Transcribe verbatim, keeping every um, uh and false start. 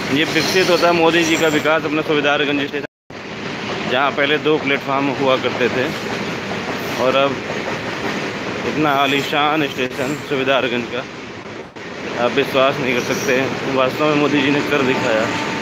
ये विकसित होता है मोदी जी का विकास अपना सुविधारगंज स्टेशन, जहाँ पहले दो प्लेटफार्म हुआ करते थे और अब इतना आलीशान स्टेशन सुविधारगंज का आप विश्वास नहीं कर सकते हैं। वास्तव में मोदी जी ने कर दिखाया।